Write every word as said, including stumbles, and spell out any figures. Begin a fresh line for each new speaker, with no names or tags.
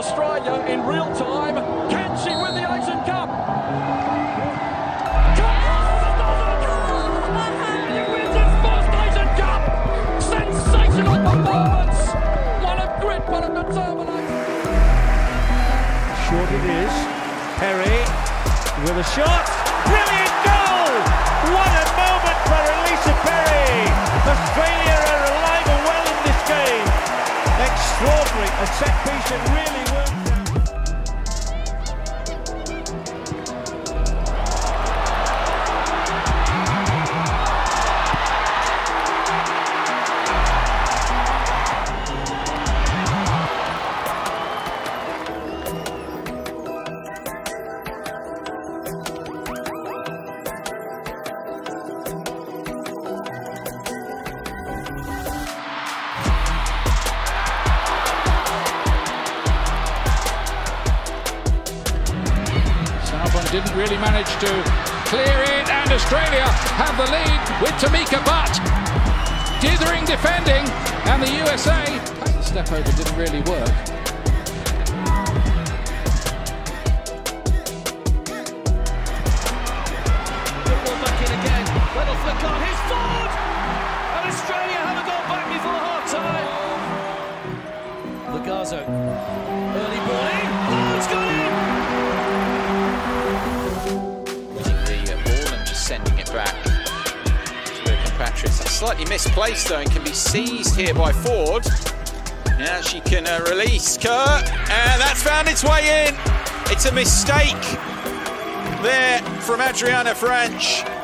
Australia in real time. Can she win the Asian Cup? He wins his first Asian Cup! Sensational performance! One of grit, one of determination.
Short it is. Perry with a shot. Brilliant goal! What a moment for Elisa Perry! Australia are alive and well in this game. Extraordinary. A set piece that really worked.
Didn't really manage to clear it, and Australia have the lead with Tamika Butt dithering defending, and the U S A. The step over didn't really work.
Football back in again. Little flick on. Here's forward, and Australia have a goal back before half time. Lugazzo, early ball in. Oh, it's gone in.
Sending it back to her compatriots. That's slightly misplaced though and can be seized here by Ford. Now she can uh, release Kerr, and that's found its way in. It's a mistake there from Adriana Franch.